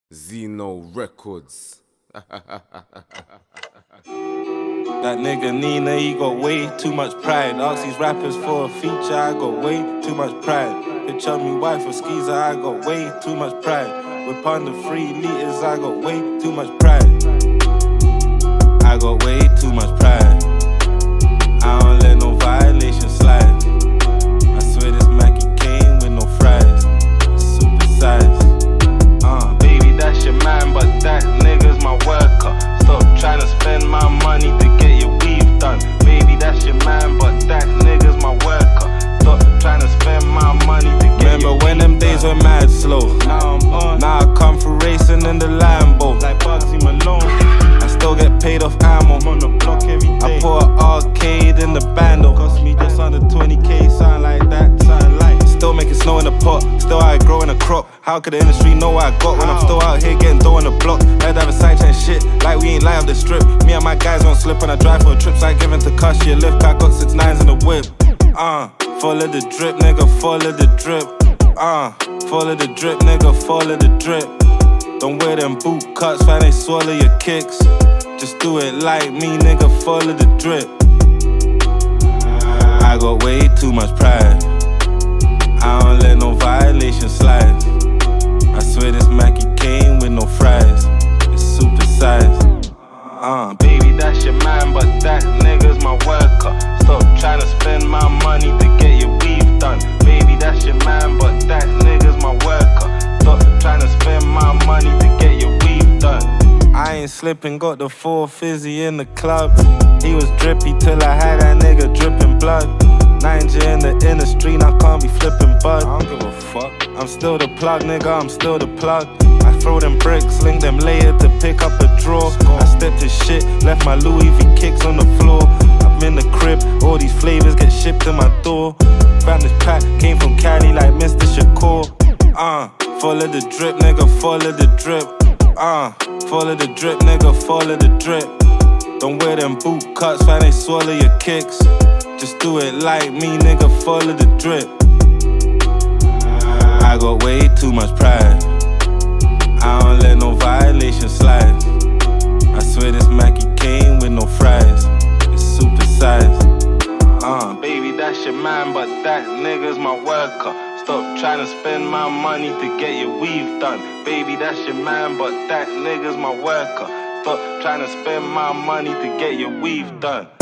Zeno Records. That nigga Nina, he got way too much pride. Ask these rappers for a feature, I got way too much pride. Picture me wife or skeezer, I got way too much pride. Whip on the 3 liters, I got way too much pride. I got way too much pride. I don't let no violation slide. I swear this Mackie came with no fries. Super size. Baby, that's your man, but that nigga's my worker. Stop trying to spend my money to get your weave done. Baby, that's your man, but that nigga's my worker. Stop trying to spend my money to get your weave done. Remember when them days were mad slow? Now I'm on. Now I come for racing in the Lambo. Like Bugsy Malone. I still get paid off ammo. I'm on the block every day. I put an arcade in the bando. Cost me just under 20k, something like that, something like. Still making snow in the pot, still out here growing a crop. How could the industry know what I got when I'm still out here getting dough on the block? Head have a side chain shit, like we ain't light up the strip. Me and my guys won't slip when I drive for trips like giving to cuss. She a lift, I got 6 9s in the whip. Follow the drip, nigga, follow the drip. Follow the drip, nigga, follow the drip. Don't wear them boot cuts, fam, they swallow your kicks. Just do it like me, nigga, follow the drip. I got way too much pride. I don't let no violation slide. I swear this Mackie came with no fries. It's super size. Baby, that's your man, but that nigga's my worker. Stop trying to spend my money to get your weave done. Baby, that's your man, but that nigga's my worker. Stop trying to spend my money to get your weave done. I ain't slipping, got the 4 fizzy in the club. He was drippy till I had that nigga dripping blood. 9G in the inner street, I can't be flipping bud. I don't give a fuck. I'm still the plug, nigga, I'm still the plug. I throw them bricks, link them later to pick up a draw. I stepped his shit, left my Louis V kicks on the floor. I'm in the crib, all these flavors get shipped to my door. Found this pack, came from Cali like Mr. Shakur. Follow the drip, nigga, follow the drip. Follow the drip, nigga, follow the drip. Don't wear them boot cuts, fam, they swallow your kicks. Just do it like me, nigga, follow the drip. I got way too much pride. I don't let no violation slide. I swear this Mackie came with no fries. It's super size. Baby, that's your man, but that nigga's my worker. Stop trying to spend my money to get your weave done. Baby, that's your man, but that nigga's my worker. Stop trying to spend my money to get your weave done.